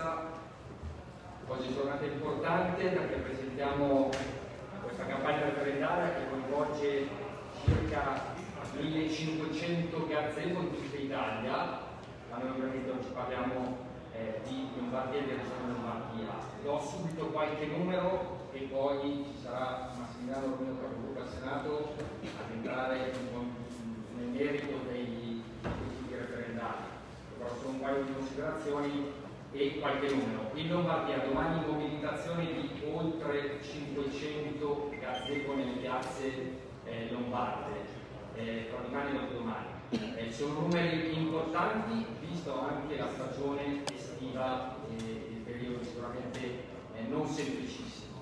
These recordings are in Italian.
partenza. Oggi è giornata importante perché presentiamo questa campagna referendaria che coinvolge circa 1500 gazebo in tutta Italia, ma noi ovviamente oggi parliamo di Lombardia e di Regione Lombardia. Do subito qualche numero e poi ci sarà Massimiliano Romeo, capogruppo al Senato, ad entrare nel merito dei quesiti referendari. Però sono un paio di considerazioni e qualche numero. In Lombardia domani mobilitazione di oltre 500 gazebo nelle piazze lombarde, tra domani e dopodomani. Sono numeri importanti, visto anche la stagione estiva e il periodo sicuramente non semplicissimo.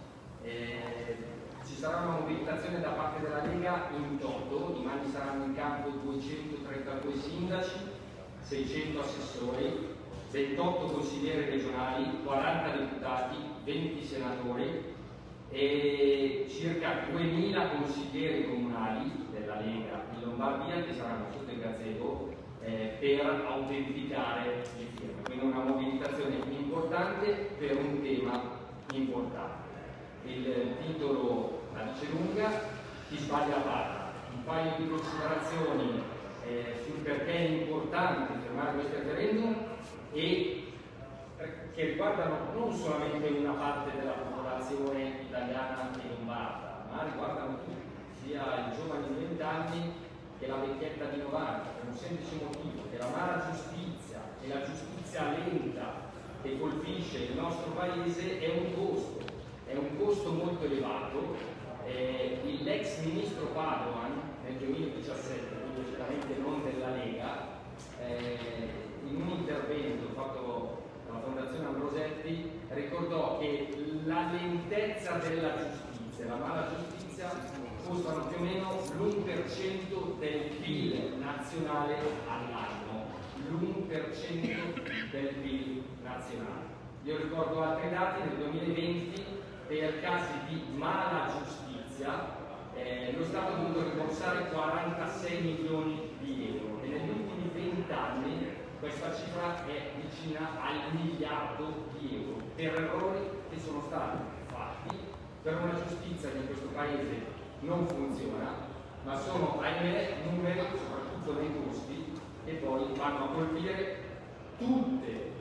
Ci sarà una mobilitazione da parte della Lega in toto, domani saranno in campo 232 sindaci, 600 assessori, 28 consiglieri regionali, 40 deputati, 20 senatori e circa 2000 consiglieri comunali della Lega in Lombardia che saranno sotto il gazebo per autenticare le firme. Quindi una mobilitazione importante per un tema importante. Il titolo la dice lunga, chi sbaglia parla. Un paio di considerazioni sul perché è importante fermare questo referendum e che riguardano non solamente una parte della popolazione italiana e lombarda, ma riguardano tutti, sia i giovani di 20 anni che la vecchietta di 90, per un semplice motivo, che la mala giustizia e la giustizia lenta che colpisce il nostro paese è un costo molto elevato. L'ex ministro Padoan nel 2017, quindi certamente non della Lega, in un intervento fatto dalla Fondazione Ambrosetti ricordò che la lentezza della giustizia, la mala giustizia costano più o meno l'1% del PIL nazionale all'anno, l'1% del PIL nazionale. Io ricordo altri dati: nel 2020 per casi di mala giustizia lo Stato ha dovuto rimborsare 46 milioni di euro e negli ultimi 20 anni questa cifra è vicina al miliardo di euro per errori che sono stati fatti, per una giustizia che in questo paese non funziona, ma sono, ahimè, numeri, soprattutto nei costi, che poi vanno a colpire tutte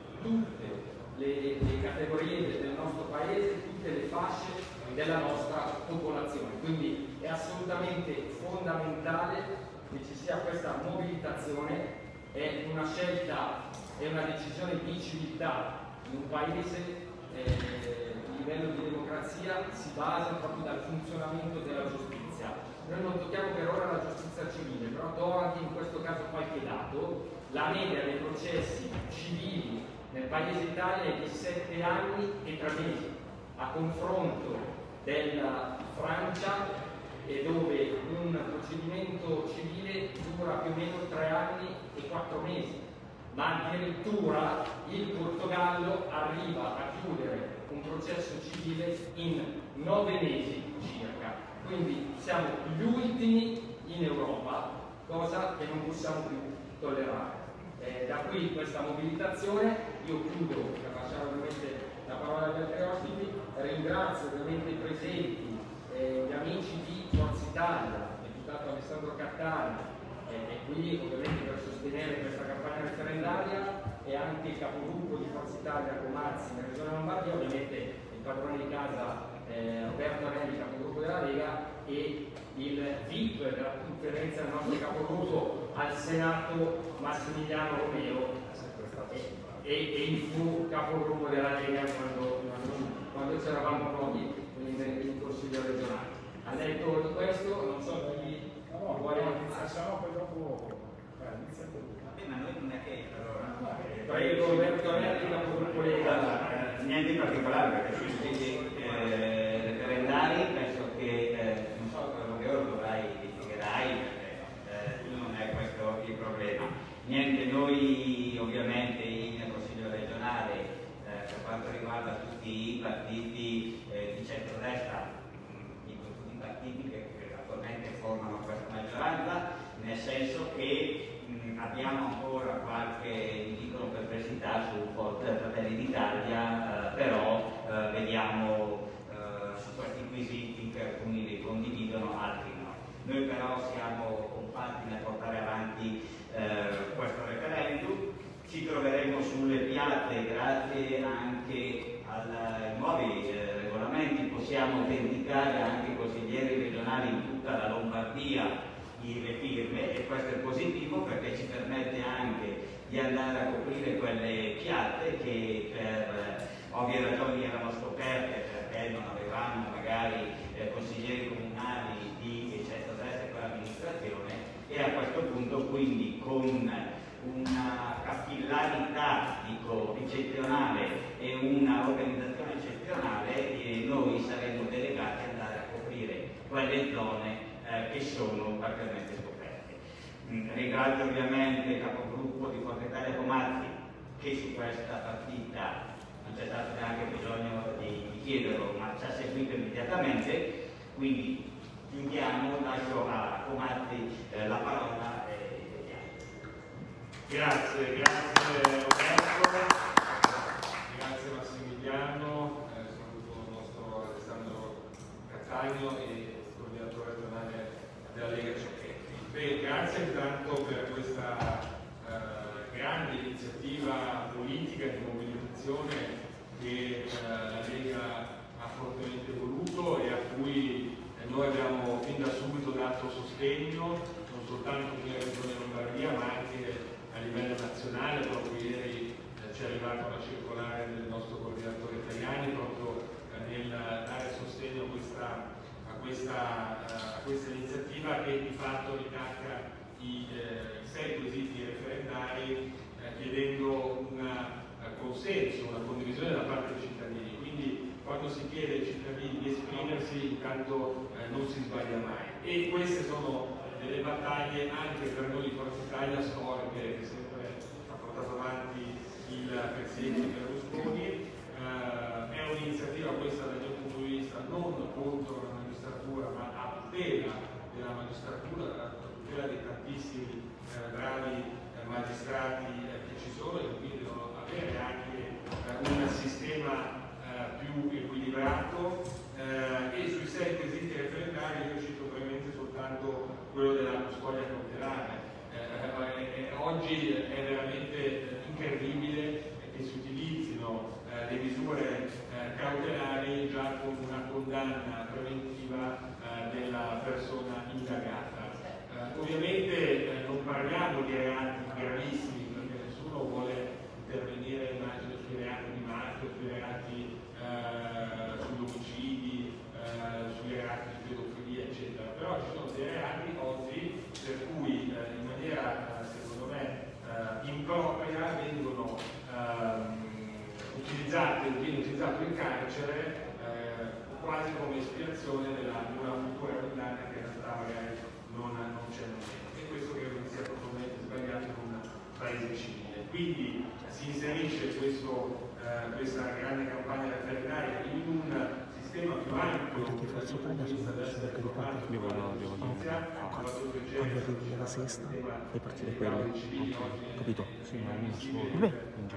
le categorie del nostro paese, tutte le fasce della nostra popolazione. Quindi è assolutamente fondamentale che ci sia questa mobilitazione. È una scelta, è una decisione di civiltà in un paese. Il livello di democrazia si basa proprio dal funzionamento della giustizia. Noi non tocchiamo per ora la giustizia civile, però do anche in questo caso qualche dato. La media dei processi civili nel paese Italia è di 7 anni e 3 mesi, a confronto della Francia, dove un procedimento civile dura più o meno 3 anni e 4 mesi, ma addirittura il Portogallo arriva a chiudere un processo civile in 9 mesi circa. Quindi siamo gli ultimi in Europa, cosa che non possiamo più tollerare. Da qui questa mobilitazione. Io chiudo per lasciare ovviamente la parola agli altri ospiti. Ringrazio ovviamente i presenti, gli amici di Forza Italia, il deputato Alessandro Cattani, e qui ovviamente per sostenere questa campagna referendaria, e anche il capogruppo di Forza Italia Comazzi nella Regione Lombardia, ovviamente il padrone di casa Roberto Anelli, capogruppo della Lega, e il VIP della conferenza del nostro capogruppo al Senato Massimiliano Romeo, e il fu capogruppo della Lega quando c'eravamo noi in Consiglio regionale. Al netto di questo, non so chi vuole iniziare. Poi dopo ma noi non è che allora Prego, Roberto Anelli, capogruppo Lega. Niente in particolare, perché sui siti referendari penso che non so quello che ora dovrai litigherai, perché non è questo il problema. Niente, noi ovviamente in Consiglio regionale per quanto riguarda tutti i partiti di centrodestra, tutti i partiti che attualmente formano questa maggioranza, nel senso che abbiamo ancora qualche piccolo perplessità su Fratelli d'Italia siamo compatti nel portare avanti questo referendum. Ci troveremo sulle piazze grazie anche ai nuovi regolamenti, possiamo autenticare anche i consiglieri regionali in tutta la Lombardia le firme, e questo è positivo perché ci permette anche di andare a coprire quelle piazze che per ovvie ragioni erano scoperte perché non avevamo magari consiglieri comunali di centrodestra e quell'amministrazione, e a questo punto quindi con una capillarità eccezionale e una organizzazione eccezionale noi saremo delegati ad andare a coprire quelle zone che sono parzialmente scoperte. Ringrazio ovviamente il capogruppo di Forza Italia Comazzi, che su questa partita non c'è stato neanche bisogno di chiederlo, ma ci ha seguito immediatamente, quindi chiudiamo, lascio a Comazzi la parola. Grazie Roberto, grazie Massimiliano, saluto il nostro Alessandro Cattaneo e coordinatore regionale della Lega Ciocchetti. Grazie intanto per questa grande iniziativa politica di mobilitazione che la Lega ha fortemente voluto e a cui noi abbiamo fin da subito dato sostegno, non soltanto qui nella Regione Lombardia ma anche a livello nazionale. Proprio ieri ci è arrivata una circolare del nostro coordinatore Tajani proprio nel dare sostegno a questa iniziativa, che di fatto ricalca i 6 quesiti referendari chiedendo un consenso, una condivisione da parte dei cittadini. Quindi quando si chiede ai cittadini di esprimersi, intanto non si sbaglia mai. E queste sono delle battaglie anche per noi di Forza Italia storiche, che sempre ha portato avanti il Presidente Berlusconi. È un'iniziativa questa dal mio punto di vista non contro la magistratura, ma a tutela della magistratura, a tutela dei tantissimi bravi magistrati che ci sono, e quindi devono avere anche un sistema più equilibrato. E sui 6 quesiti referendari io cito brevemente soltanto quello della custodia cautelare. Oggi è veramente incredibile che si utilizzino le misure cautelari già con una condanna preventiva della persona indagata. Ovviamente non parliamo di reati gravissimi, perché nessuno vuole intervenire, immagino, sui reati di mafia, sui reati sugli omicidi, sui reati di pedofilia, eccetera. Però ci sono dei reati oggi per cui in maniera secondo me impropria vengono viene utilizzato il carcere quasi come espiazione di una cultura condanna che in realtà magari non c'è niente. E questo credo che sia totalmente sbagliato in un paese civile. Quindi si inserisce questa grande campagna referendaria in un sistema più ampio Tutti i Forza Italia sono sempre dedicati quando arrivi alla sesta fai partire quello, capito? Sì, ma uno solo.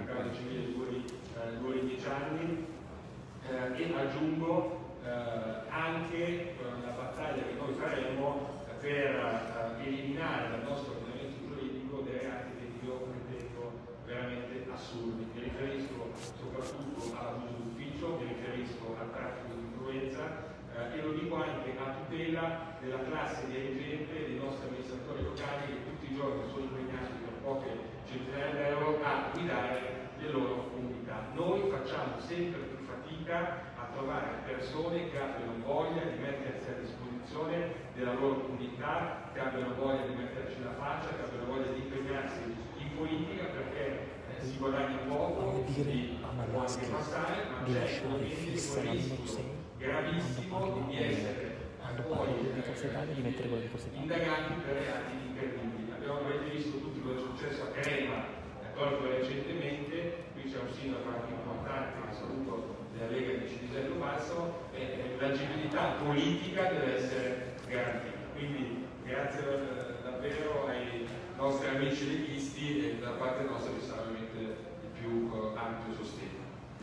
Due 10 anni, e aggiungo anche la battaglia che noi faremo per eliminare dal nostro ordinamento giuridico dei reati che io ritengo veramente assurdi. Mi riferisco soprattutto all'abuso d'ufficio, mi riferisco al traffico di influenza, e lo dico anche a tutela della classe dirigente dei nostri amministratori locali che tutti i giorni sono impegnati per poche centinaia d'euro a guidare le loro comunità. Noi facciamo sempre più fatica a trovare persone che abbiano voglia di mettersi a disposizione della loro comunità, che abbiano voglia di metterci la faccia, che abbiano voglia di impegnarsi in politica, perché si guadagna poco, si può anche passare, ma c'è ovviamente il rischio gravissimo di essere poi indagati per reati incredibili. Avete visto tutti quello che è successo a Crema proprio recentemente. Qui c'è un sindaco anche importante, che saluto, della Lega di Cinisello Basso, e l'agibilità politica deve essere garantita. Quindi grazie davvero ai nostri amici leghisti, e da parte nostra ci sarà ovviamente il più ampio sostegno.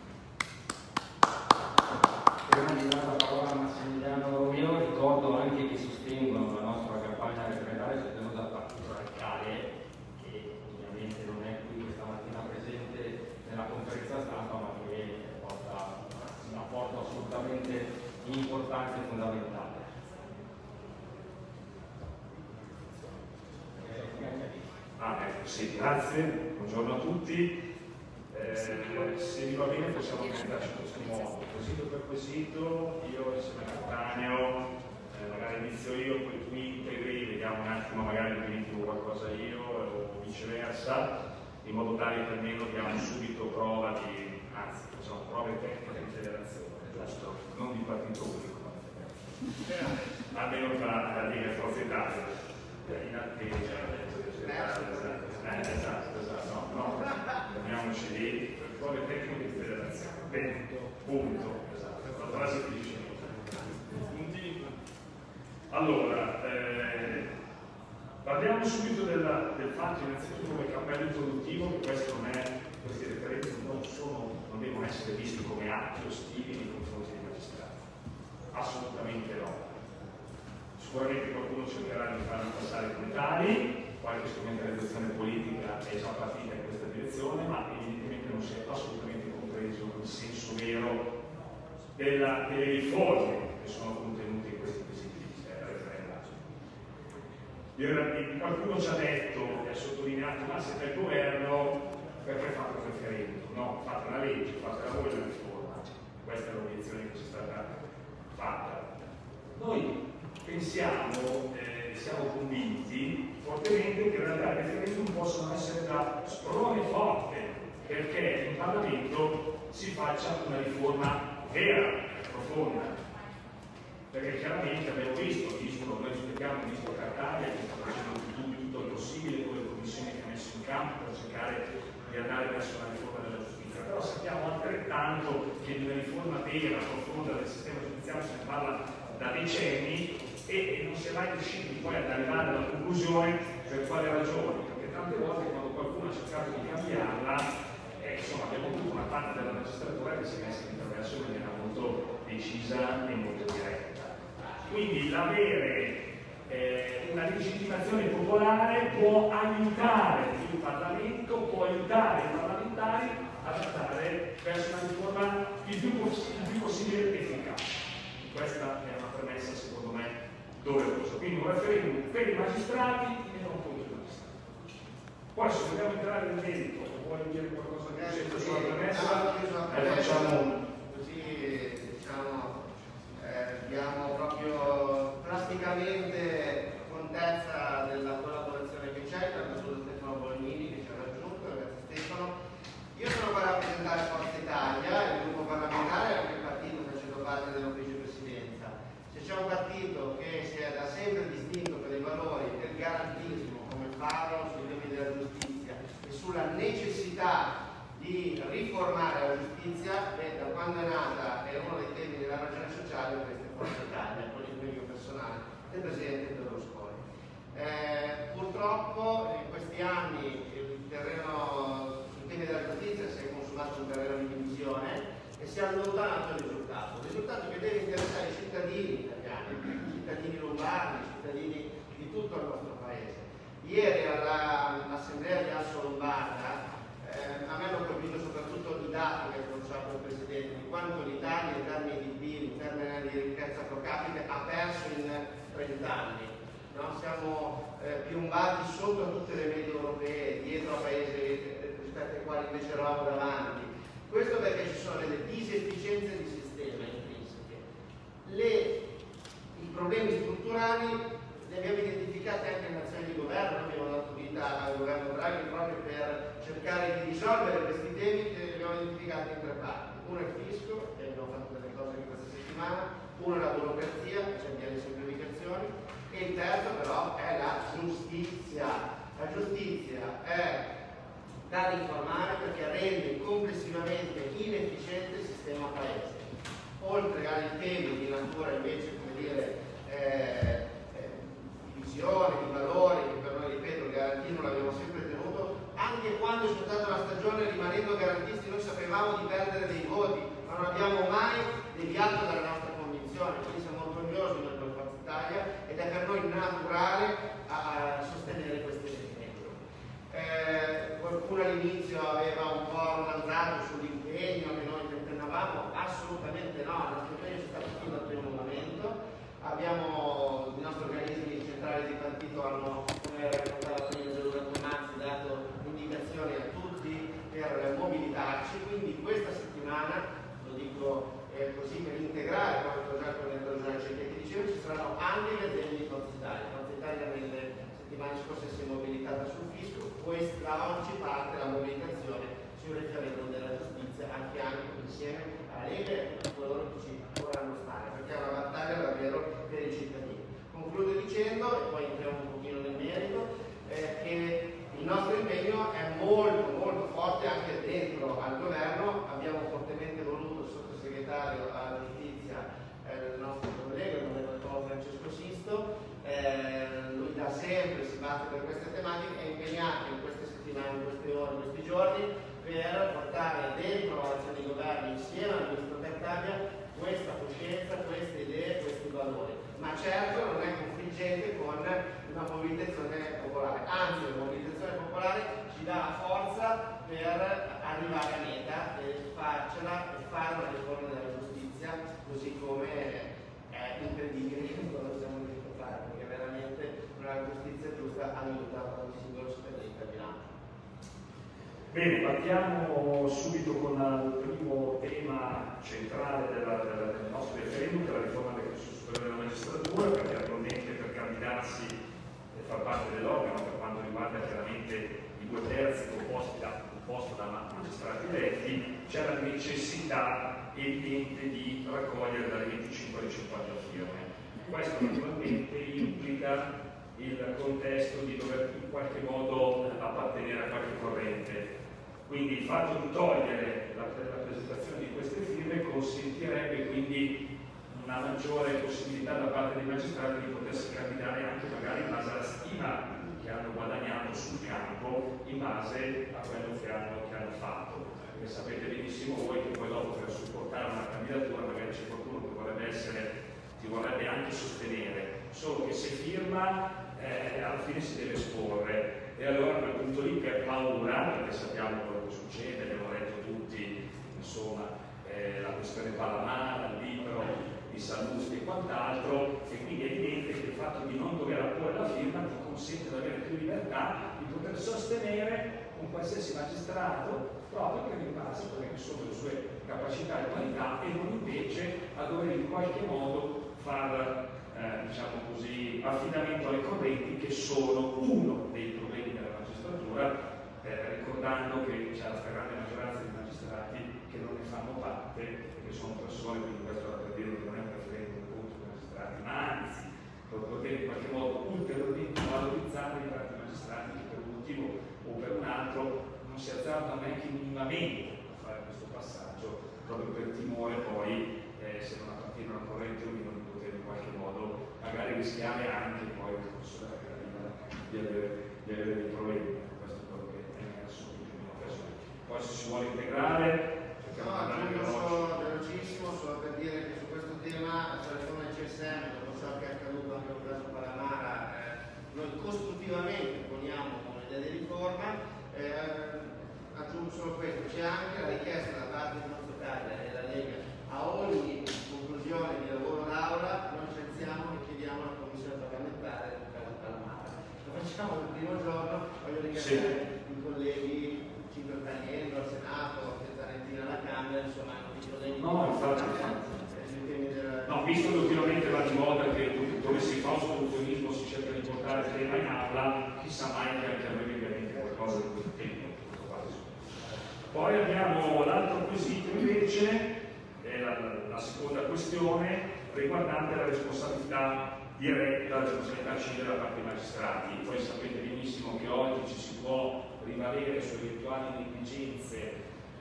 Prima di dare la parola a Massimiliano Romeo, ricordo anche che sostengono la nostra campagna referendaria un'importanza fondamentale. Sì, grazie, buongiorno a tutti. Se vi va bene possiamo organizzarci in questo modo, quesito per quesito, io insieme a Cattaneo, magari inizio io, poi tu integri, vediamo un attimo, magari dimentico qualcosa io o viceversa, in modo tale che almeno diamo subito prova di, anzi, facciamo prove tecniche di federazione, giusto? Non di partito unico, almeno tra Lega e Forza Italia, in attesa. Esatto, no, fermiamoci lì, prove tecniche di federazione, bene, punto, esatto, la frase finisce. Allora, parliamo subito del fatto, innanzitutto come cappello introduttivo, che questi referendum non devono essere visti come atti ostili nei confronti dei magistrati, assolutamente no. Sicuramente qualcuno cercherà di farli passare come tali, qualche strumentalizzazione politica è già partita in questa direzione, ma evidentemente non si è assolutamente compreso il senso vero delle riforme che sono contenute in questi quesiti referendari. Qualcuno ci ha detto e ha sottolineato, ma siete al governo, perché fate un referendum? No, fate una legge, fatela voi la riforma. Questa è l'obiezione che ci è stata fatta. Noi pensiamo, siamo convinti fortemente che in realtà i referendum possono essere da sprone forte perché in Parlamento si faccia una riforma vera, profonda. Perché chiaramente abbiamo visto, noi rispettiamo il ministro Cartabia che sta facendo tutto il possibile con le commissioni che ha messo in campo per cercare di andare verso una riforma della giustizia, però sappiamo altrettanto che di una riforma vera, profonda del sistema giudiziario se ne parla da decenni e non si è mai riusciti poi ad arrivare alla conclusione per quale ragione, perché tante volte quando qualcuno ha cercato di cambiarla, insomma abbiamo avuto una parte della magistratura che si è messa in interverso in maniera molto decisa e molto diretta. Quindi l'avere una legittimazione popolare può aiutare il Parlamento, può aiutare i parlamentari ad andare verso una riforma il più possibile efficace. Questa è una premessa secondo me doverosa. Quindi un referendum per i magistrati e non contro i magistrati. Poi se vogliamo entrare nel merito, vuoi dire qualcosa di più sulla premessa? Facciamo così, diciamo, diamo proprio plasticamente contezza della collaborazione che c'è, saluto Stefano Bolognini che ci ha raggiunto, grazie Stefano. Io sono qua a rappresentare Forza Italia, il gruppo parlamentare, anche il partito facendo parte dell'ufficio presidenza. Se c'è un partito che si è da sempre distinto per i valori del garantismo come faro sui temi della giustizia e sulla necessità di riformare la giustizia, da quando è nata è uno dei temi della ragione sociale, questa è Forza Italia, con l'impegno personale del Presidente Berlusconi. Purtroppo in questi anni il terreno sui temi della giustizia si è consumato un terreno di divisione e si è allontanato il risultato che deve interessare i cittadini italiani, i cittadini lombardi, i cittadini di tutto il nostro paese. Ieri all'assemblea di Asso Lombarda a me hanno colpito soprattutto i dati che ha pronunciato il Presidente, di quanto l'Italia in termini di PIL, in termini di ricchezza pro capite ha perso in 30 anni. No? Siamo piombati sotto tutte le medie europee, dietro a paesi rispetto ai quali invece eravamo davanti. Questo perché ci sono delle disefficienze di sistema intrinseche. I problemi strutturali li abbiamo identificati anche in azioni di governo, abbiamo dato vita al governo Draghi proprio per cercare di risolvere questi temi che li abbiamo identificati in tre parti. Uno è il fisco, e abbiamo fatto delle cose anche questa settimana, uno è la burocrazia, cioè le semplificazioni, e il terzo però è la giustizia. La giustizia è da riformare perché rende complessivamente inefficiente il sistema paese. Oltre ai temi di natura invece, come dire, di visione, di valori, che per noi, ripeto, il garantismo l'abbiamo sempre tenuto, anche quando c'è stata una stagione rimanendo garantisti noi sapevamo di perdere dei voti, ma non abbiamo mai deviato dalla nostra convinzione, quindi siamo orgogliosi del Forza Italia ed è per noi naturale a sostenere queste referendum. Qualcuno all'inizio aveva un po' romanzato sull'impegno che noi accennavamo? Assolutamente no, il nostro impegno c'è stato fin dal primo momento. Abbiamo, i nostri organismi centrali di partito hanno, come raccontava prima Gianluca Tomazzi, dato indicazioni a tutti per mobilitarci, quindi questa settimana, lo dico così per integrare quanto già con il Giorgio Cecchetti diceva, ci saranno anche le aziende di Forza Italia. Forza Italia nelle settimane scorse si è mobilitata sul fisco, da oggi parte la mobilitazione sul referendum della giustizia a fianco insieme alla Lega e a coloro che ci vorranno stare, perché è una battaglia davvero per i cittadini. Concludo dicendo, e poi entriamo un pochino nel merito, che il nostro impegno è molto molto forte anche dentro al governo. Abbiamo fortemente voluto il sottosegretario alla giustizia, il nostro collega, l'onorevole Francesco Sisto. Lui da sempre si batte per queste tematiche, è impegnato in queste settimane, in queste ore, in questi giorni per portare dentro l'azione di governo insieme al ministro Cartabia questa coscienza, queste idee, questi valori. Ma certo non è confliggente con una mobilitazione popolare, anzi la mobilitazione popolare ci dà la forza per arrivare a meta e farcela e fare una riforma della giustizia, così come è incredibile che non lo siamo riusciti a fare, perché veramente una giustizia giusta aiuta ogni singolo cittadino italiano. Bene, partiamo subito con il primo tema centrale del nostro referendum, che è la riforma del Consiglio Superiore della Magistratura, perché attualmente per candidarsi e far parte dell'organo, per quanto riguarda chiaramente i 2/3 composti da magistrati eletti, c'è la necessità evidente di raccogliere dalle 25 alle 50 firme. Questo naturalmente implica il contesto di dover in qualche modo appartenere a qualche corrente. Quindi il fatto di togliere la presentazione di queste firme consentirebbe quindi una maggiore possibilità da parte dei magistrati di potersi candidare anche magari in base alla stima che hanno guadagnato sul campo, in base a quello che hanno fatto. Perché sapete benissimo voi che poi dopo per supportare una candidatura magari c'è qualcuno che ti vorrebbe anche sostenere, solo che se firma alla fine si deve esporre, e allora a quel punto lì per paura, perché sappiamo quello che succede, abbiamo letto tutti, insomma, la questione Palamara, il libro di Sallusti e quant'altro, e quindi è evidente che il fatto di non dover apporre la firma ti consente di avere più libertà di poter sostenere un qualsiasi magistrato proprio per in base a quelle che sono le sue capacità e qualità, e non invece a dover in qualche modo far diciamo così, affidamento alle correnti, che sono uno dei problemi della magistratura, ricordando che c'è la stragrande maggioranza di magistrati che non ne fanno parte, perché sono persone, quindi questo per dire che non è un referendum contro i magistrati, ma anzi per poter in qualche modo ulteriormente valorizzare i tanti magistrati che per un motivo o per un altro non si azzardano neanche minimamente a fare questo passaggio, proprio per timore poi, se non appartiene a una corrente o meno, di poter in qualche modo magari rischiare anche poi il corso della carriera di avere dei problemi. Questo è quello che è emerso in più occasioni. Poi se si vuole integrare, cerchiamo di andare solo velocissimo, solo per dire che su questo tema, sulla riforma del CSM, dopo ciò che è accaduto anche nel caso Palamara, noi costruttivamente poniamo un'idea di riforma. Aggiungo solo questo, c'è anche la richiesta da parte di Forza Italia e la Lega a ogni conclusione di lavoro d'aula noi licenziamo e chiediamo alla commissione parlamentare del caso Palamara. Lo facciamo il primo giorno, voglio ringraziare i colleghi Cinque Tagliendo al Senato, Zarentina alla Camera, insomma i colleghi. No, infatti. No, visto che ultimamente va di moda che dove si fa ostruzionismo si cerca di portare il tema in aula, chissà mai che anche a noi venga qualcosa di questo tempo. Poi abbiamo l'altro quesito invece, è la seconda questione, riguardante la responsabilità diretta, la responsabilità civile da parte dei magistrati. Voi sapete benissimo che oggi ci si può rivalere su eventuali negligenze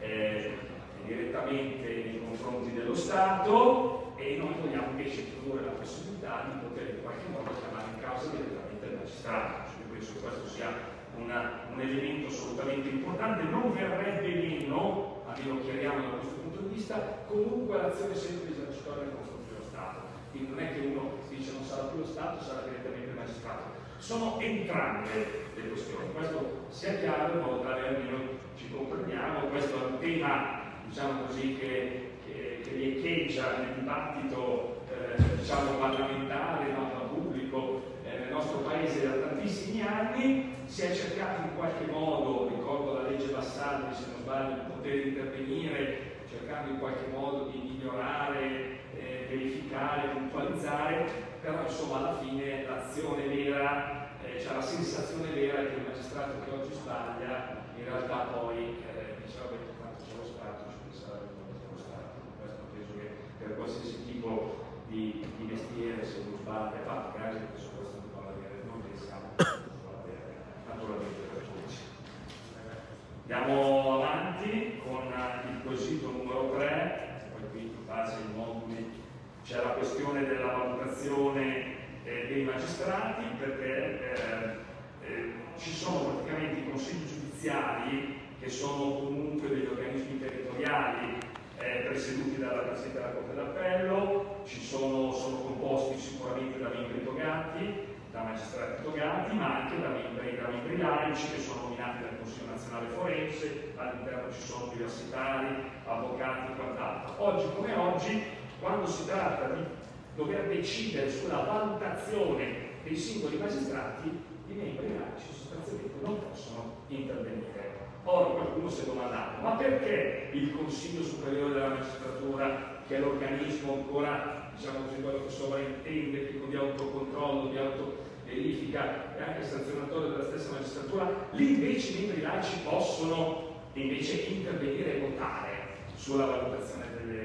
direttamente nei confronti dello Stato, e noi vogliamo invece introdurre la possibilità di poter in qualche modo chiamare in causa direttamente il magistrato. Io penso che questo sia un elemento assolutamente importante. Non verrebbe meno, almeno chiariamo da questo punto di vista, comunque l'azione sempre esercitoria nei confronti dello Stato. Quindi non è che uno dice non sarà più lo Stato, sarà direttamente il magistrato. Sono entrambe le questioni. Questo sia chiaro in modo tale almeno ci comprendiamo. Questo è un tema diciamo così, che riecheggia nel dibattito diciamo parlamentare, ma pubblico nel nostro paese da tantissimi anni. Si è cercato in qualche modo, ricordo la legge Vassalli se non sbaglio, di poter intervenire cercando in qualche modo di migliorare, verificare, puntualizzare, però insomma alla fine l'azione vera, cioè la sensazione vera è che il magistrato che oggi sbaglia in realtà poi dice vabbè tanto c'è lo Stato, ci pensava lo Stato. Questo penso che per qualsiasi tipo di mestiere se uno sbaglia fa magari perché su questo non pensiamo naturalmente per tutti. Andiamo avanti con il quesito numero 3, poi qui in base ai moduli c'è la questione della valutazione dei magistrati, perché ci sono praticamente i consigli giudiziari che sono comunque degli organismi territoriali presieduti dalla Presidente della Corte d'Appello, sono composti sicuramente da membri togati, da magistrati togati, ma anche da membri laici che sono nominati dal Consiglio Nazionale Forense, all'interno ci sono universitari, avvocati e quant'altro. Oggi come oggi, quando si tratta di dover decidere sulla valutazione dei singoli magistrati, i membri laici sostanzialmente non possono intervenire. Ora qualcuno si è domandato, ma perché il Consiglio Superiore della Magistratura, che è l'organismo ancora, diciamo così, quello che sovrintende, che di autocontrollo, di autoverifica e anche sanzionatorio della stessa magistratura, lì invece i membri laici possono invece intervenire e votare sulla valutazione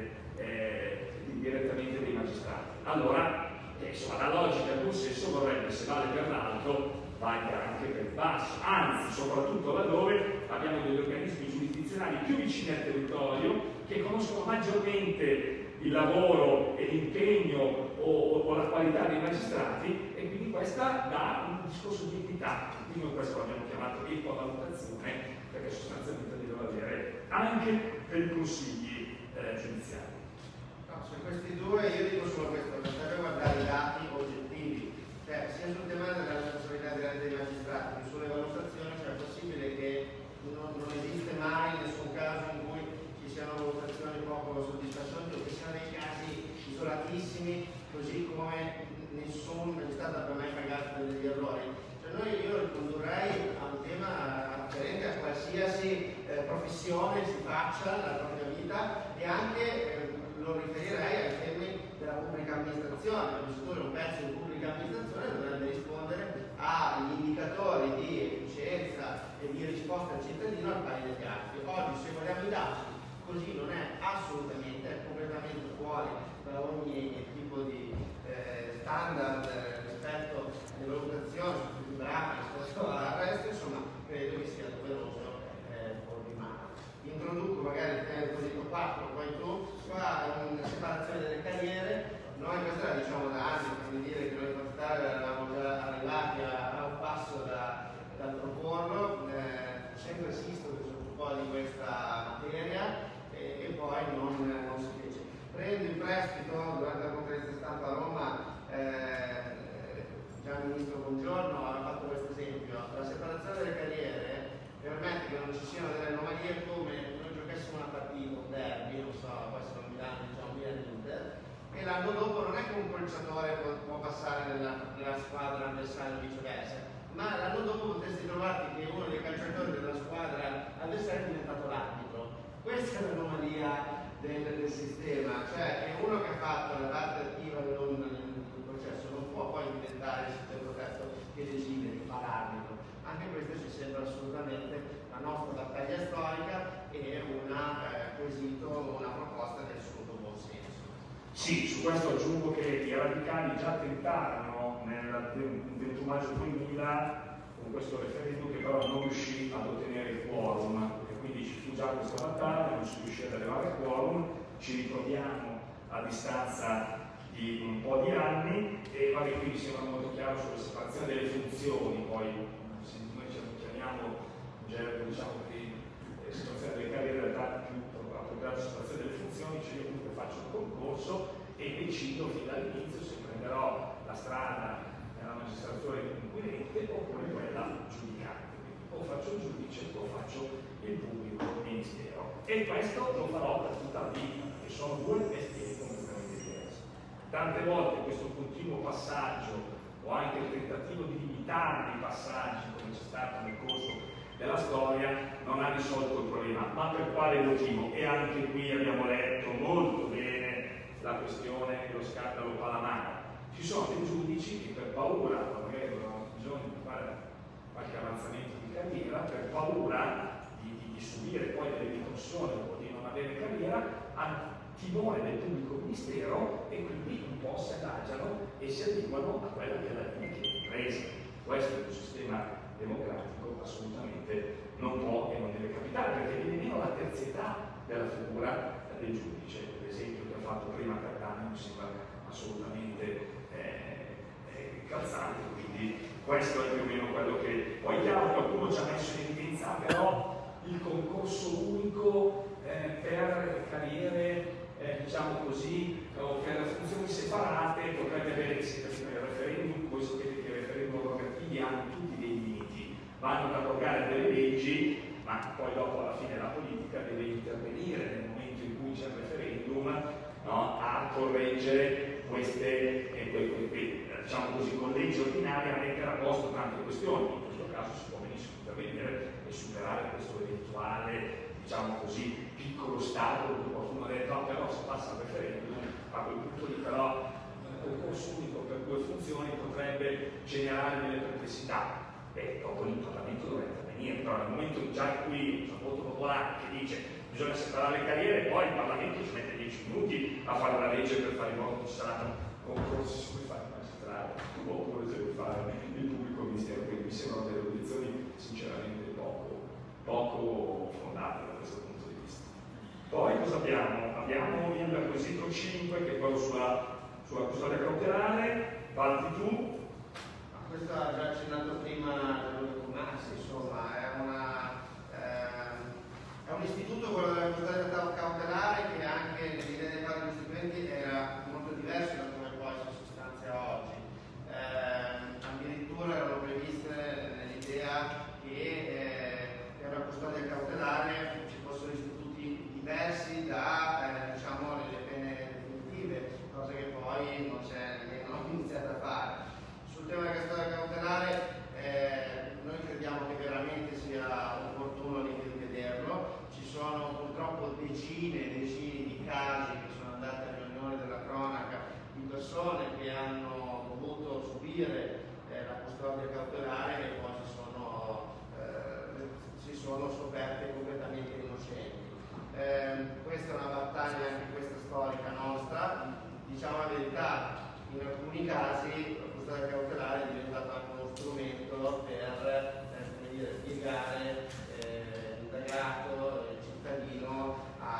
direttamente dei magistrati. Allora, insomma, la logica in un senso vorrebbe, se vale per l'alto, valga anche per il basso, anzi, soprattutto laddove abbiamo degli organismi giurisdizionali più vicini al territorio, che conoscono maggiormente il lavoro e l'impegno o la qualità dei magistrati, e quindi questa dà un discorso di equità. Quindi noi questo l'abbiamo chiamato equavalutazione, perché sostanzialmente deve avere anche per i consigli giudiziari. Su questi due io dico solo questo, bisogna guardare i dati oggettivi, cioè sia sul tema della responsabilità diretta dei magistrati che sulle valutazioni, cioè è possibile che non esiste mai nessun caso in cui ci siano valutazioni poco soddisfacenti o che siano dei casi isolatissimi, così come nessun magistrato abbia mai pagato degli errori. Cioè io ricondurrei a un tema afferente a qualsiasi professione si faccia nella propria vita, e anche lo riferirei ai temi della pubblica amministrazione. Il gestore un pezzo di pubblica amministrazione dovrebbe rispondere agli indicatori di efficienza e di risposta al cittadino al pari degli altri. Oggi, se guardiamo i dati, così non è assolutamente, è completamente fuori da ogni tipo di standard rispetto alle valutazioni, sono più bravi rispetto al resto, insomma, credo che sia doveroso porvi mano. Introduco magari il tema del quesito 4, poi tu, qua una separazione delle carriere. Noi questa la diciamo da anni, quindi dire che noi in Forza eravamo già arrivati a un passo dal proporlo, sempre Sisto che si occupò di questa materia e poi non si fece. Prendo in prestito durante la conferenza stampa a Roma, già il ministro Bongiorno aveva fatto questo esempio: la separazione delle carriere permette che non ci siano delle anomalie come noi giocassimo una partita, un derby, non so, poi sono Milano, diciamo Milan-Inter, e l'anno dopo non è che un calciatore può passare nella squadra avversaria o viceversa, ma l'anno dopo potresti trovarti che uno dei calciatori della squadra avversaria è diventato l'arbitro. Questa è l'anomalia del sistema, cioè che uno che ha fatto la parte attiva del processo non può poi diventare il sottotetto che desideri, fa l'arbitro. Anche questo ci sembra assolutamente la nostra battaglia storica e un quesito, una proposta del assoluto buon senso. Sì, su questo aggiungo che i radicali già tentarono nel 21 maggio 2000 con questo referendum, che però non riuscì ad ottenere il quorum, e quindi ci fu già questa battaglia, non si riuscì ad arrivare al quorum. Ci ritroviamo a distanza di un po' di anni e vabbè, quindi sembra molto chiaro sulla separazione delle funzioni. Poi se noi chiamiamo in genere, diciamo che situazione delle carriere, in realtà più appropriata situazione delle funzioni, cioè io comunque faccio un concorso e decido fin dall'inizio se prenderò la strada nella magistratura inquirente oppure quella giudicante. Quindi o faccio il giudice o faccio il pubblico ministero. E questo lo farò per tutta la vita, che sono due mestieri completamente diversi. Tante volte questo continuo passaggio o anche il tentativo di limitare i passaggi, come c'è stato nel corso della storia, non ha risolto il problema. Ma per quale motivo? E anche qui abbiamo letto molto bene la questione dello scandalo Palamara. Ci sono dei giudici che per paura, magari avevano bisogno di fare qualche avanzamento di carriera, per paura di subire poi delle ritorsioni o di non avere carriera, hanno timore del pubblico ministero e quindi un po' si adagiano e si adeguano a quella che è la linea che è presa. Questo è un sistema democratico, assolutamente non può e non deve capitare, perché viene meno la terzietà della figura del giudice. L'esempio che ha fatto prima Cattaneo mi sembra assolutamente calzante, quindi questo è più o meno quello che... Poi chiaro, qualcuno ci ha messo in evidenza, però il concorso unico per carriere, diciamo così, o per funzioni separate potrebbe avere che sia il referendum, questo che i referendum abrogativi hanno tutti dei limiti, vanno ad abrogare delle leggi, ma poi dopo alla fine la politica deve intervenire nel momento in cui c'è il referendum, no, a correggere queste, diciamo così, con legge ordinaria a mettere a posto tante questioni. In questo caso si può benissimo intervenire e superare questo eventuale, diciamo così, piccolo stato dove qualcuno ha detto ah, però se passa il referendum, a quel punto lì però un concorso unico per due funzioni potrebbe generare delle perplessità. E dopo il Parlamento dovrebbe intervenire, però nel momento già qui c'è un voto popolare che dice bisogna separare le carriere, poi il Parlamento ci mette 10 minuti a fare la legge per fare in modo che ci saranno concorsi su cui fare il magistrato oppure se vuoi fare il pubblico ministero, quindi mi sembrano delle audizioni sinceramente poco fondate da questo punto di vista. Poi cosa abbiamo? Abbiamo il quesito 5 che è quello sulla custodia cautelare. Parti tu. Questo ha già accennato prima Gianluca Comazzi, insomma, è un istituto, quello della custodia cautelare, che anche nell'idea dei padri degli studenti era molto diverso da come poi si sostanzia oggi. Addirittura erano previste nell'idea che per la custodia cautelare ci fossero istituti diversi da diciamo, le pene definitive, cosa che poi non ho iniziato a fare. Sul tema della custodia cautelare noi crediamo che veramente sia opportuno rivederlo. Ci sono purtroppo decine e decine di casi che sono andati a riunione della cronaca di persone che hanno dovuto subire la custodia cautelare e poi si sono scoperte completamente innocenti. Questa è una battaglia anche questa storica nostra. Diciamo la verità, in alcuni casi la custodia cautelare è diventata anche uno strumento per spiegare l'indagato, il cittadino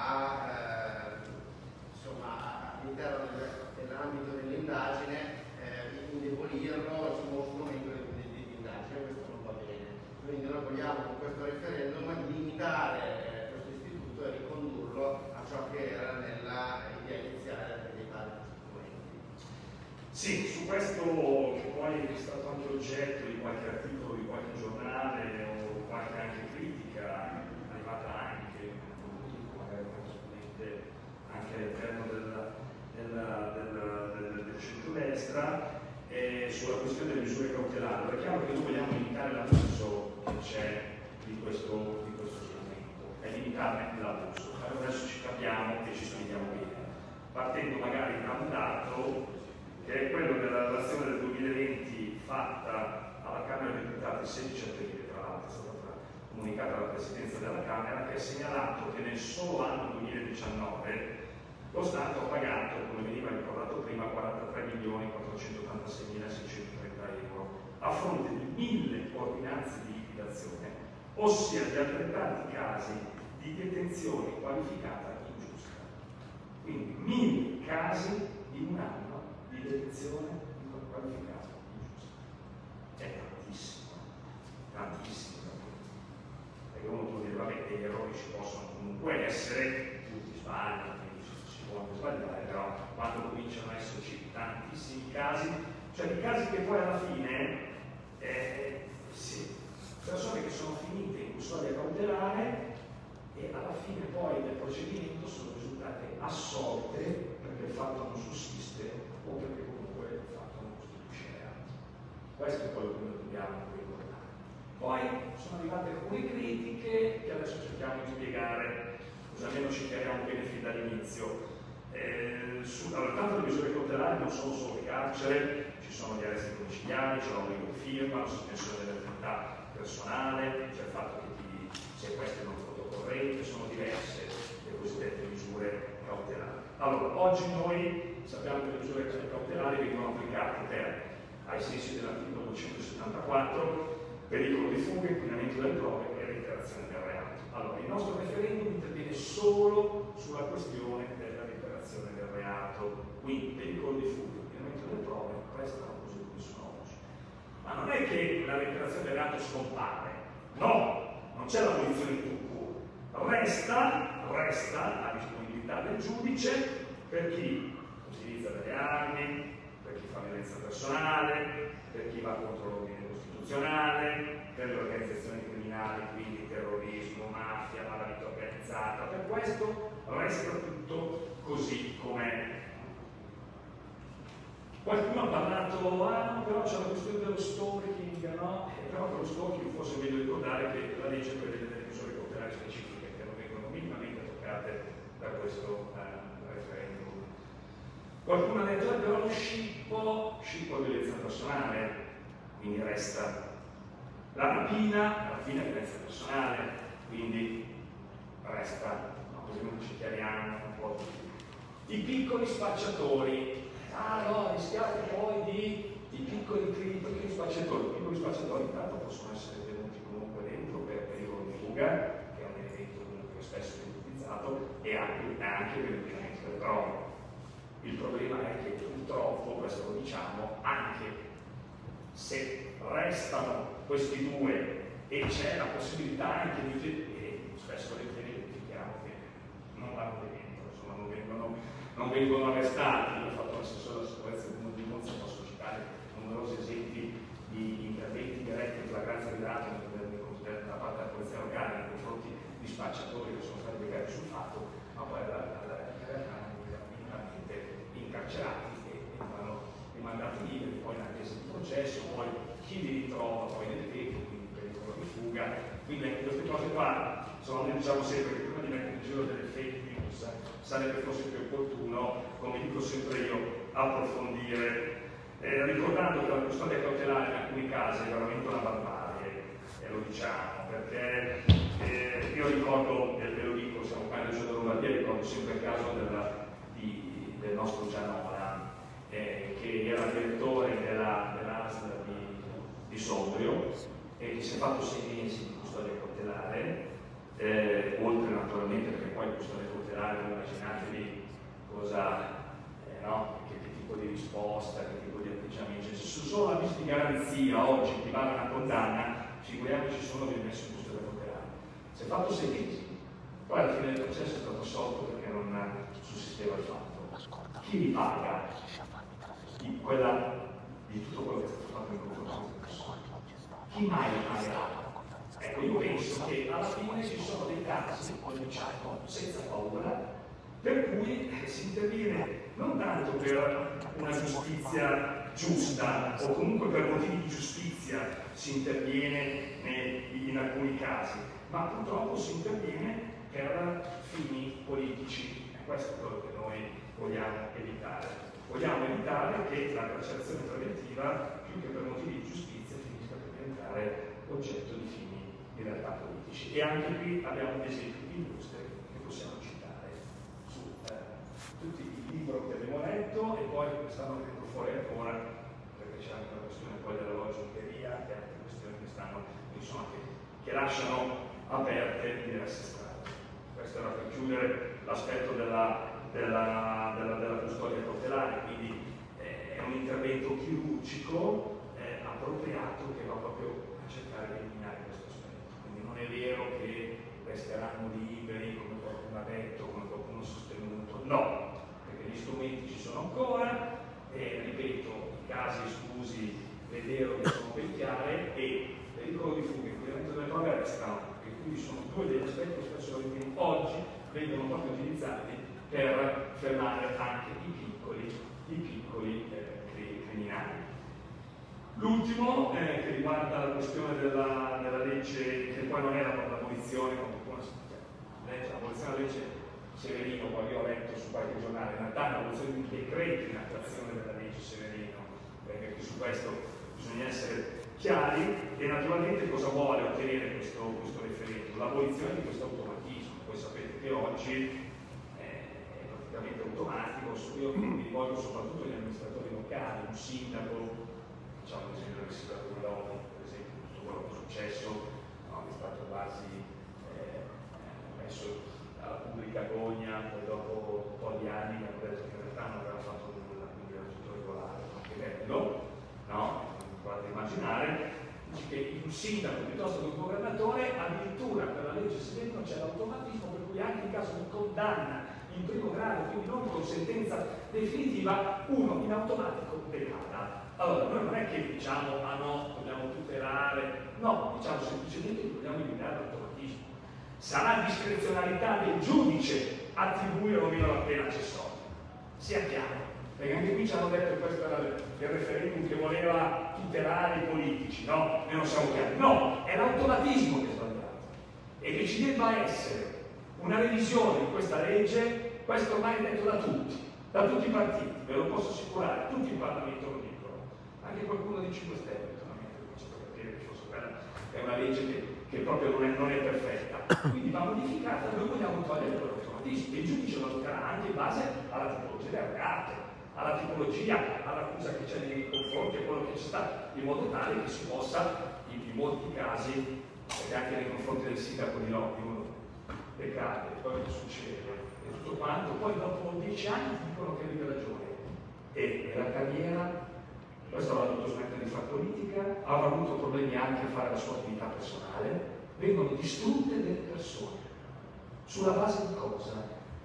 all'interno dell'ambito dell'indagine indebolirlo su uno strumento di indagine. Questo non va bene. Quindi noi vogliamo con questo referendum limitare questo istituto e ricondurlo a ciò che era nella idea iniziale dei padri costituenti. Sì, su questo che poi è stato anche oggetto di qualche articolo di qualche giornale o qualche anche critica arrivata anche magari corrispondente anche all'interno del centrodestra sulla questione delle misure cautelari. È chiaro che noi vogliamo limitare l'abuso che c'è di questo strumento e limitarne l'abuso. Adesso ci capiamo e ci spieghiamo bene, partendo magari da un dato che è quello della relazione del 2020 fatta alla Camera dei Deputati il 16 aprile, tra l'altro è stata comunicata dalla Presidenza della Camera, che ha segnalato che nel solo anno 2019 lo Stato ha pagato, come veniva ricordato prima, 43.486.630 euro a fronte di 1.000 ordinanze di liquidazione, ossia di altrettanti casi di detenzione qualificata ingiusta. Quindi 1.000 casi in un anno di detenzione qualificata ingiusta. È tantissimo, tantissimo. Perché uno può dire, vabbè, gli errori ci possono comunque essere, tutti sbagliano, si può anche sbagliare, però quando cominciano a esserci tantissimi casi, cioè di casi che poi alla fine, sì, persone che sono finite e alla fine poi del procedimento sono risultate assolte perché il fatto non sussiste o perché comunque il fatto non costituisce reato. Questo è quello che noi dobbiamo ricordare. Poi sono arrivate alcune critiche che adesso cerchiamo di spiegare, così almeno ci chiariamo bene fin dall'inizio. Allora, tanto le misure cautelari non sono solo le carcere, ci sono gli arresti domiciliari, c'è l'obbligo di firma, la sospensione dell'attività personale, c'è il fatto che ti sequestrino un conto corrente, sono diverse le cosiddette misure cautelari. Allora, oggi noi sappiamo che le misure cautelari vengono applicate ai sensi dell'articolo 274, pericolo di fuga, inquinamento delle prove e reiterazione del reato. Allora, il nostro referendum interviene solo sulla questione della reiterazione del reato, quindi pericolo di fuga, inquinamento delle prove restano così come sono oggi. Ma non è che la reiterazione del reato scompare, no, non c'è l'abolizione di tutto, resta a disponibilità del giudice per chi utilizza delle armi, per chi fa violenza personale, per chi va contro l'ordine costituzionale, per le organizzazioni criminali, quindi terrorismo, mafia, malavita organizzata. Per questo resta tutto così com'è. Qualcuno ha parlato, però c'è la questione dello stalking, no? Però per lo stalking forse è meglio ricordare che la legge prevede delle misure cautelari specifiche che non vengono minimamente toccate da questo referendum. Qualcuno ha detto, però lo scippo è violenza personale, quindi resta la rapina è violenza personale, quindi resta, no, così non ci chiariamo un po' tutti. I piccoli spacciatori, no, rischiate poi di piccoli spacciatori. I piccoli spacciatori intanto possono essere tenuti comunque dentro per pericolo di fuga, che è un elemento comunque spesso utilizzato, e anche per l'inquinamento delle prove. Il problema è che purtroppo, questo lo diciamo, anche se restano questi due e c'è la possibilità anche di spesso verifichiamo che non vanno dentro, insomma non vengono arrestati. Io ho fatto l'assessore alla sicurezza del Comune di Monza, posso citare numerosi esempi di interventi diretti in flagranza di reato da parte della polizia locale nei confronti di spacciatori che sono stati beccati sul fatto, ma poi in realtà incarcerati e vanno rimandati liberi, poi in attesa di processo, poi chi li ritrova poi nel tempo, quindi pericolo di fuga. Quindi queste cose qua sono, noi diciamo sempre che prima di mettere in giro delle fake news sarebbe forse più opportuno, come dico sempre io, approfondire, ricordando che la custodia cautelare in alcuni casi è veramente una barbarie, e lo diciamo, perché io ricordo, ve lo dico, siamo qua nel Regione della Lombardia, ricordo sempre il caso del nostro Gianola, che era direttore dell'ASL di Sondrio e che si è fatto 6 mesi di custodia cautelare, oltre naturalmente perché poi custodia cautelare, immaginatevi cosa, no? Che tipo di risposta, che tipo di atteggiamento. Se solo avviso di garanzia oggi ti vale una condanna, figuriamoci sono viene messo in custodia cautelare. Si è fatto 6 mesi, poi alla fine del processo è stato assolto perché non sussisteva il fatto. Chi li paga di tutto quello che è stato fatto in confronto di persone? Chi mai li pagherà? Ecco, io penso che alla fine ci sono dei casi, lo diciamo, senza paura, per cui si interviene non tanto per una giustizia giusta o comunque per motivi di giustizia si interviene in alcuni casi, ma purtroppo si interviene per fini politici. Questo è quello che noi vogliamo evitare. Vogliamo evitare che la carcerazione preventiva, più che per motivi di giustizia, finisca per diventare oggetto di fini in realtà politici. E anche qui abbiamo dei esempi illustri che possiamo citare su tutti i libri che abbiamo letto e poi stanno venendo fuori ancora, perché c'è anche la questione poi della logiccheria e altre questioni che stanno, insomma, che lasciano aperte diverse strade. Questo era per chiudere l'aspetto della custodia cautelare, quindi è un intervento chirurgico appropriato che va proprio a cercare di eliminare questo aspetto. Quindi non è vero che resteranno liberi, come qualcuno ha detto, come qualcuno ha sostenuto, no, perché gli strumenti ci sono ancora, ripeto, i casi esclusi, vedero che sono ben chiare e pericolo di fuga, inquinamento delle prove restano, quindi sono due degli aspetti che spesso oggi vengono proprio utilizzati per fermare anche i piccoli criminali. L'ultimo che riguarda la questione della legge, che poi non era l'abolizione, l'abolizione della legge Severino, poi io ho letto su qualche giornale, in realtà è l'abolizione di decreti in attuazione della legge Severino, perché su questo bisogna essere chiari. E naturalmente cosa vuole ottenere questo referendum? L'abolizione di questo automatismo. Voi sapete che oggi è praticamente automatico. Io mi rivolgo soprattutto agli amministratori locali, un sindaco, facciamo l'esempio del sindaco di Lodi, per esempio, tutto quello che è successo, no, è stato quasi messo alla pubblica gogna, poi dopo un po' di anni mi hanno detto che in realtà non aveva fatto nulla, quindi era tutto regolare, ma che bello, no? Provate a immaginare, dice che un sindaco piuttosto che un governatore, addirittura per la legge Severino c'è l'automatismo per cui anche in caso di condanna in primo grado, quindi non con sentenza definitiva, uno in automatico decada. Allora, noi non è che diciamo, ah no, dobbiamo tutelare, no, diciamo semplicemente che dobbiamo eliminare l'automatismo. Sarà discrezionalità del giudice attribuire o meno la pena accessoria. Sia chiaro, perché anche qui ci hanno detto che questo era il referendum che voleva tutelare i politici, no? E non siamo chiari. No, è l'automatismo che è sbagliato. E che ci debba essere una revisione di questa legge, questo ormai è detto da tutti i partiti, ve lo posso assicurare, tutti in Parlamento lo dicono, anche qualcuno dei 5 Stelle, per capire che forse quella è una legge che proprio non è perfetta, quindi va modificata. Noi vogliamo togliere quell'automatismo e il giudice lo valuterà anche in base alla tipologia del reato, alla tipologia, all'accusa che c'è nei confronti e quello che c'è stato, in modo tale che si possa, in molti casi, perché anche nei confronti del sindaco di Lodi uno decade, poi che succede e tutto quanto, poi dopo 10 anni ti dicono che avevi ragione e la carriera, questo avrà dovuto smettere di fare politica, avrà avuto problemi anche a fare la sua attività personale, vengono distrutte delle persone. Sulla base di cosa?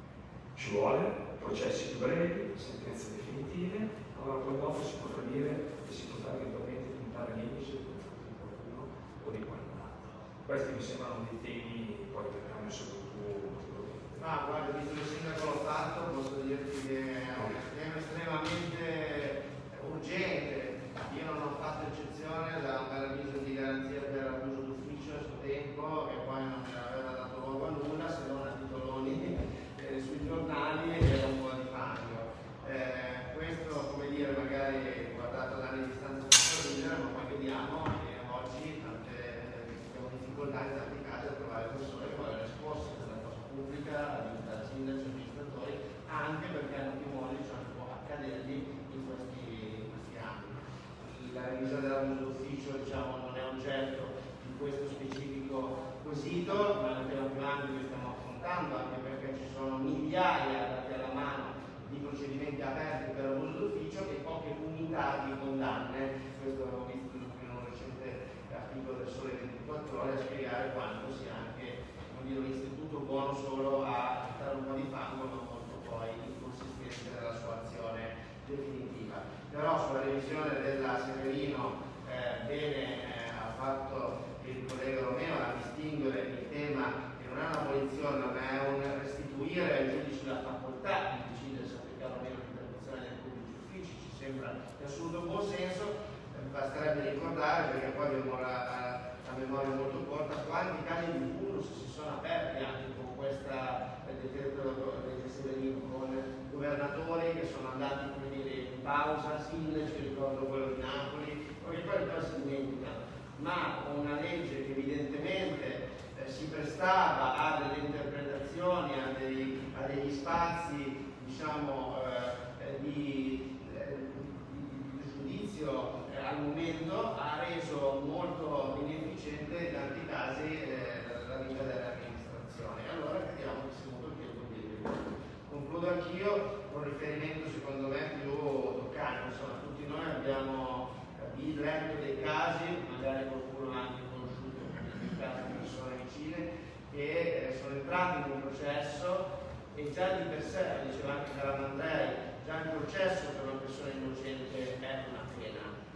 Ci vuole processi più brevi, sentenze definitive, allora poi dopo si potrà dire che si potrà eventualmente puntare l'indice di qualcuno o di qualcun altro. Questi mi sembrano dei temi, poi vedremo se tu. Ma guarda, visto che il sindaco l'ho fatto, posso dirti che è un tema estremamente urgente. Io non ho fatto eccezione da un avviso di garanzia per abuso d'ufficio a suo tempo, che poi non mi aveva dato luogo a nulla, se non a titoloni sui giornali e un po' di fango. Questo, come dire, magari guardato dall'anno di distanza può ridere, ma poi vediamo che oggi abbiamo difficoltà in tanti casi a trovare persone che vogliono esporsi dalla cosa pubblica, a diventare sindaci, amministratori, anche perché hanno timore di ciò che può accadergli in questi anni. La revisione dell'abuso d'ufficio, diciamo, non è oggetto di questo specifico quesito, ma è un tema più ampio che stiamo affrontando, anche perché ci sono migliaia dati alla mano di procedimenti aperti per abuso d'ufficio e poche unità di condanne. Questo l'avevo visto in un recente articolo del Sole 24 Ore a spiegare quanto sia anche, come dire, un istituto buono solo a gettare un po' di fango, ma molto poi inconsistente nella sua azione definitiva. Però sulla revisione della Severino bene ha fatto il collega Romeo a distinguere il tema che non è un'abolizione, ma è un restituire ai giudici la facoltà di decidere se applicare o meno l'interdizione dei pubblici uffici. Ci sembra di assoluto buon senso. Basterebbe ricordare, perché poi abbiamo la memoria molto corta, quanti casi di vulnus si sono aperti anche con questa decreto legge Severino, con governatori che sono andati, come dire, in pausa, sindaci, ricordo quello di Napoli, perché poi si dimenticano, ma una legge che evidentemente si prestava a delle interpretazioni, a degli spazi, diciamo, di giudizio al momento, ha reso molto inefficiente in tanti casi la vita delle amministrazioni. Allora crediamo che sia molto tempo di concludo anch'io con riferimento secondo me più toccante. Insomma, tutti noi abbiamo letto dei casi, magari qualcuno ha anche conosciuto casi di persone vicine che sono entrati in un processo e già di per sé, lo diceva anche Calamandrei, già il processo per una persona innocente è una pena.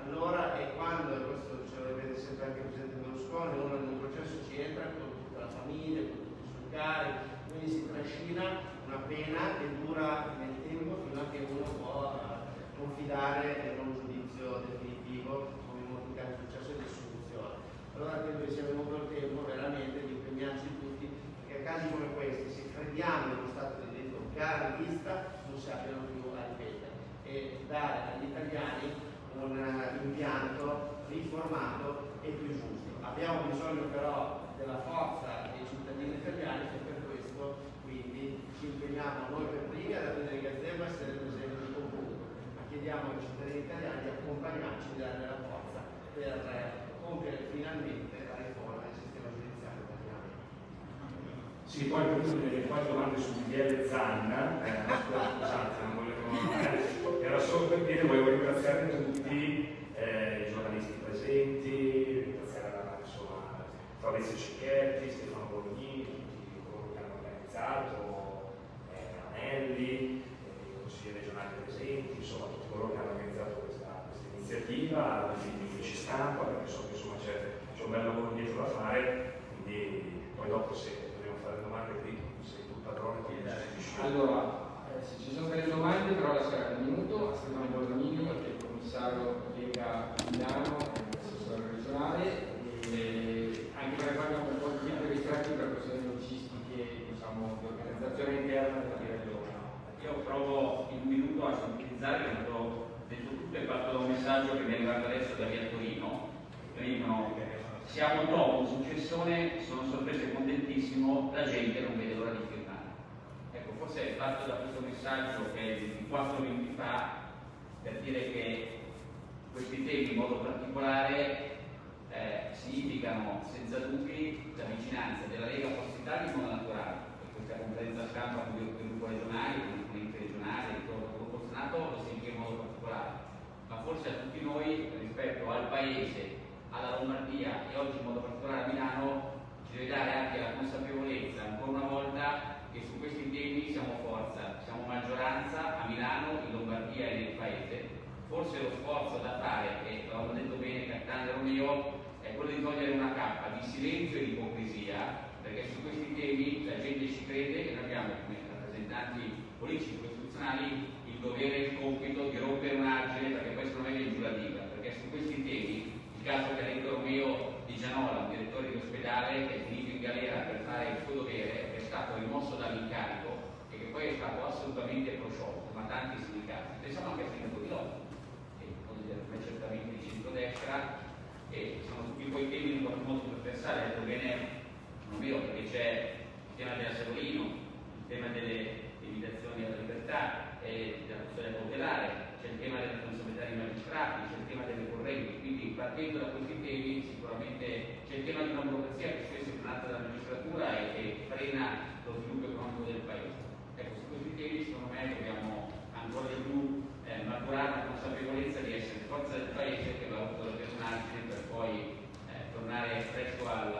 allora è quando, e questo ce lo vede sempre anche il Presidente Berlusconi, uno in un processo ci entra con tutta la famiglia, con tutti i suoi cari, quindi si trascina una pena che dura nel tempo fino a che uno può confidare in un giudizio definitivo, come in molti casi è successo, di assoluzione. Allora credo che sia venuto il tempo veramente di impegnarci tutti, perché a casi come questi, se crediamo in uno Stato di diritto garantista, non si abbiano più a ripetere e dare agli italiani un impianto riformato e più giusto. Abbiamo bisogno però della forza dei cittadini italiani e per questo quindi ci impegniamo noi per primi ad aprire il gazebo e essere presenti in comune, ma chiediamo ai cittadini italiani di accompagnarci, di dare la forza per compiere finalmente la riforma del sistema giudiziario italiano. Sì, poi prima delle quattro domande sul DDL Zan, scusate, non volevo, era solo per dire, volevo ringraziare tutti i giornalisti presenti, ringraziare insomma Fabrizio Cicchetti, Stefano Bolognini, tutti coloro che hanno organizzato, Anelli, i consiglieri regionali presenti, insomma tutti coloro che hanno organizzato questa iniziativa, gli uffici stampa, perché so che insomma c'è un bel lavoro dietro da fare, quindi poi dopo se dobbiamo fare domande qui sei tu padrone. Allora, se ci sono delle domande però lasciare un minuto a Stefano Bolognini, che è il commissario Lega Milano e l'assessore regionale, e anche per quanto un po' di tempo ristretti per questioni logistiche, diciamo, di organizzazione interna della regione. Io provo in un minuto a sintetizzare, perché ho detto tutto e fatto un messaggio che mi è arrivato adesso da via Torino. Siamo dopo un successone, sono sorpreso e contentissimo, la gente non vede l'ora di firmare. Ecco, forse è fatto da questo messaggio che è di 4 minuti fa, per dire che questi temi in modo particolare significano senza dubbi la vicinanza della Lega Forza Italia in modo naturale, e questa conferenza stampa con il gruppo regionale, con il ente regionale, il gruppo Senato lo significa in modo particolare, ma forse a tutti noi rispetto al Paese, alla Lombardia e oggi in modo particolare a Milano ci deve dare anche la consapevolezza ancora una volta che su questi temi siamo forza, siamo maggioranza a Milano, in Lombardia e nel Paese. Forse lo sforzo da fare, e l'hanno detto bene Cattaneo e Romeo, è quello di togliere una cappa di silenzio e di ipocrisia, perché su questi temi la gente ci crede e noi abbiamo come rappresentanti politici e costituzionali il dovere e il compito di rompere un argine, perché poi secondo me viene giù la diga, perché su questi temi il caso che ha detto Romeo di Gianola, un direttore di ospedale che è finito in galera per fare il suo dovere, è stato rimosso dall'incarico e che poi è stato assolutamente prosciolto, ma tanti sindacati. Pensiamo anche al sindaco di Lodi, che è certamente di centrodestra, e sono tutti quei temi in qualche modo per pensare, ha detto bene Romeo, perché c'è il tema dell'Aserolino, il tema delle limitazioni alla libertà e della custodia cautelare, c'è il tema della responsabilità dei magistrati, c'è il tema delle correnti, quindi partendo da questi temi sicuramente c'è il tema di una burocrazia che spesso è frenata dalla magistratura e che frena lo sviluppo economico del Paese. Ecco, su questi temi secondo me dobbiamo ancora di più maturare la consapevolezza di essere forza del Paese che va avuto da personaggi per poi tornare presto al